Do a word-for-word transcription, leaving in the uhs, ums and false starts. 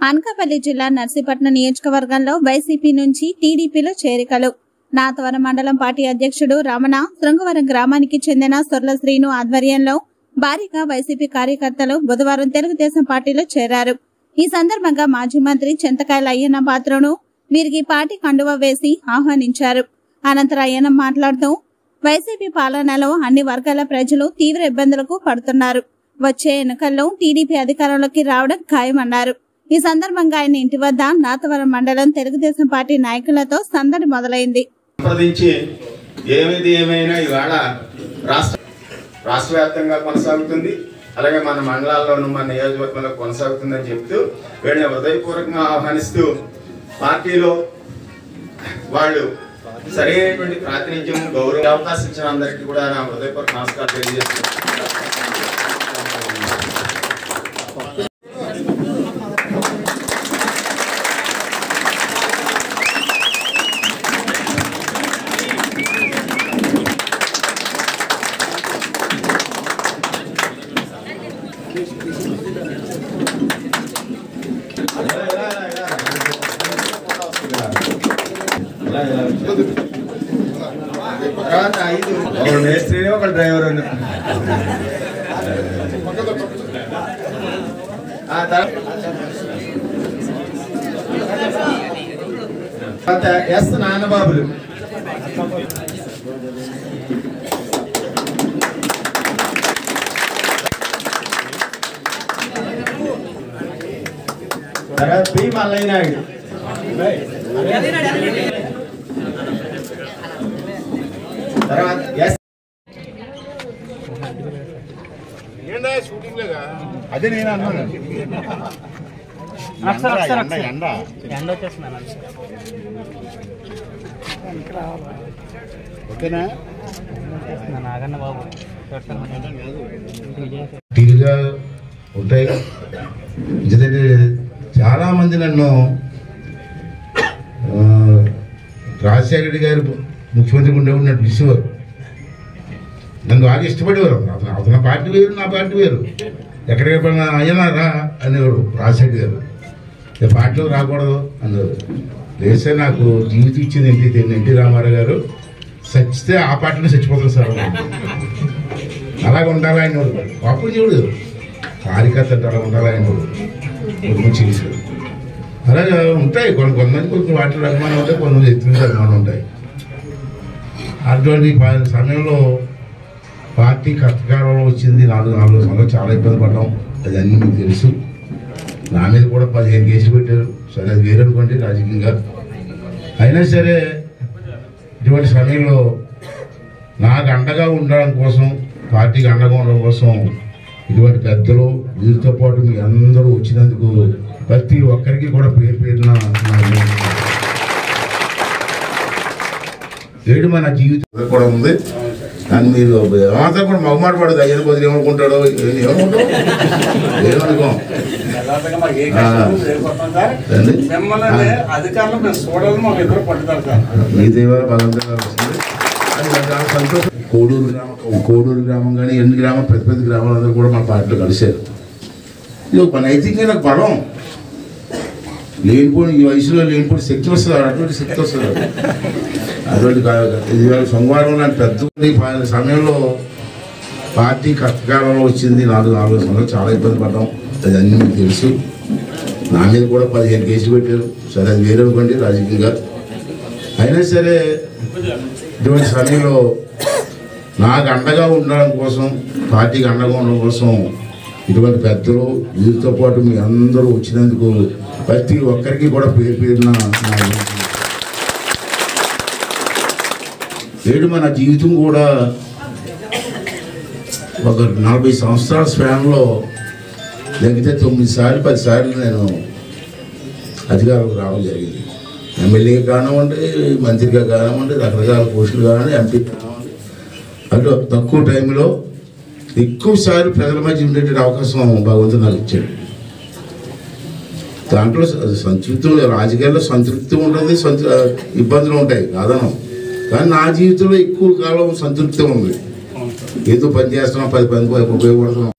అనకాపల్లి జిల్లా నర్సీపట్నం నియోజకవర్గంలో వైసీపీ నుంచి టీడీపీలో చేరికలు. నాతవరం మండలం పార్టీ అధ్యక్షుడు రమణ శృంగవరం గ్రామానికి చెందిన సొర్ల శ్రీను ఆధ్వర్యంలో భారీగా వైసీపీ కార్యకర్తలు బుధవారం తెలుగుదేశం పార్టీలో చేరారు. ఈ సందర్భంగా మాజీ మంత్రి చింతకాయల అయ్యన్న పాత్రను వీరికి పార్టీ కండువ వేసి ఆహ్వానించారు. అనంతరం అయ్యన్న మాట్లాడుతూ వైసీపీ పాలనలో అన్ని వర్గాల ప్రజలు తీవ్ర ఇబ్బందులకు పడుతున్నారు. వచ్చే ఎన్నికల్లో టీడీపీ అధికారంలోకి రావడం ఖాయమన్నారు. ఈ సందర్భంగా ఆయన ఇంటి వద్ద నాతవరం మండలం తెలుగుదేశం పార్టీ నాయకులతో సందడి మొదలైంది. ఏమిది ఏమైనా ఇవాళ రాష్ట్ర రాష్ట్ర వ్యాప్తంగా కొనసాగుతుంది, అలాగే మన మండలాల్లోనూ మన నియోజకవర్గంలో కొనసాగుతుందని చెప్తూ వీళ్ళని హృదయపూర్వకంగా ఆహ్వానిస్తూ పార్టీలో వాళ్ళు సరైనటువంటి ప్రాతినిధ్యం గౌరవ అవకాశం ఇచ్చిన అందరికీ కూడా నా హృదయపూర్వక నమస్కారం తెలియజేస్తున్నాను. తర్వాత ఐదు ఒకడు మేస్త్రి ఒకడు డ్రైవర్ తర్వాత ఎస్ నాన్నబాబులు, తర్వాత పి మల్లయ్య నాయుడు, తర్వాత ఎస్ అదే నేను అన్నాను ఓకేనా టీవీగా ఉంటాయి. ఎందుకంటే చాలా మంది నన్ను రాజశేఖర రెడ్డి గారు ముఖ్యమంత్రి ఉండేవాడు నన్ను పిలిచేవారు, నన్ను బాగా ఇష్టపడేవారు. అతను అతని పార్టీ వేరు, నా పార్టీ వేరు. ఎక్కడికైనా అయ్యనా రా అనేవారు రాజశేఖర గారు. పార్టీలో రాకూడదు అనేవారు. లేసే నాకు జీవితం ఇచ్చింది ఎన్టీ ఎన్టీ రామారావు గారు. చచ్చితే ఆ పార్టీలో చచ్చిపోతారు సార్, అలాగ ఉండాలి ఆయన వాడు. పాపం చూడు కార్యకర్త అంటే అలా ఉండాలి ఆయన వాడు చేశారు. అలాగే ఉంటాయి కొన్ని కొంతమంది కొంచెం వాటిలో అభిమానం ఉంటాయి, కొంతమంది ఎత్తుల అభిమానం ఉంటాయి. అటువంటి సమయంలో పార్టీ కష్టకాలంలో వచ్చింది. నాలుగు నాలుగు సంవత్సరాలు చాలా ఇబ్బంది పడ్డాం, అది అన్నీ మీకు తెలుసు. నా మీద కూడా పదిహేను కేసులు పెట్టారు. సరే అది వేరనుకోండి రాజకీయంగా. అయినా సరే ఇటువంటి సమయంలో నాకు అండగా ఉండడం కోసం, పార్టీకి అండగా ఉండడం కోసం ఇటువంటి పెద్దలు వీరితో పాటు మీ అందరూ వచ్చినందుకు ప్రతి ఒక్కరికి కూడా పేరు పేరున ఏడు మన జీవితం కూడా ఉంది. కానీ మీరు ఏమాత్రం కూడా మగమాట పడదు. అయ్యన బదులు ఏమనుకుంటాడో ఏమనుకుంటాం ఏమనుకోం. మీ దేవాల బలంగా వస్తుంది, అది చాలా సంతోషం. కోడూరు గ్రామం కోడూరు గ్రామం కానీ ఎన్ని గ్రామం పెద్ద పెద్ద గ్రామాలందరూ కూడా మా పార్టీలో కలిశారు. ఇది ఒక నైతికంగా నాకు బలం. లేనిపోని ఈ వయసులో లేనిపోని శక్తి వస్తుంది, అటువంటి శక్తి వస్తుంది. అటువంటి ఇది సోమవారం లాంటి పెద్ద సమయంలో పార్టీ కష్టకాలంలో వచ్చింది. నాలుగు నాలుగు సంవత్సరాలు చాలా ఇబ్బంది పడ్డాం, అది అన్నీ మీకు తెలుసు. నా మీద కూడా పదిహేను కేసులు పెట్టారు. సరే అది వేరనుకోండి రాజకీయంగా. అయినా సరే ఇటువంటి సమయంలో నాకు అండగా ఉండడం కోసం, పార్టీకి అండగా ఉండడం కోసం ఇటువంటి పెద్దలు వీరితో పాటు మీ అందరూ వచ్చినందుకు ప్రతి ఒక్కరికి కూడా పేరు పేరున ఏడు మన జీవితం కూడా ఒక నలభై సంవత్సరాల స్పాన్లో తగ్గితే తొమ్మిది సార్లు పది సార్లు నేను అధికారంలోకి రావడం జరిగింది. ఎమ్మెల్యేగా కానివ్వండి, మంత్రిగా కానివ్వండి, రకరకాల పోస్టులు కానివ్వండి, ఎంపీ కానివ్వండి. అంటే తక్కువ టైంలో ఎక్కువసార్లు ప్రజల మధ్య ఉండేటువంటి అవకాశం భగవంతుడు నాకు ఇచ్చాడు. దాంట్లో సంతృప్తి, రాజకీయాల్లో సంతృప్తి ఉంటుంది, సంతృ ఇబ్బందులు ఉంటాయి కాదనం. కానీ నా జీవితంలో ఎక్కువ కాలం సంతృప్తి ఉంది. ఏదో పని చేస్తున్నాం, పది పది ఉపయోగపడుతున్నాం.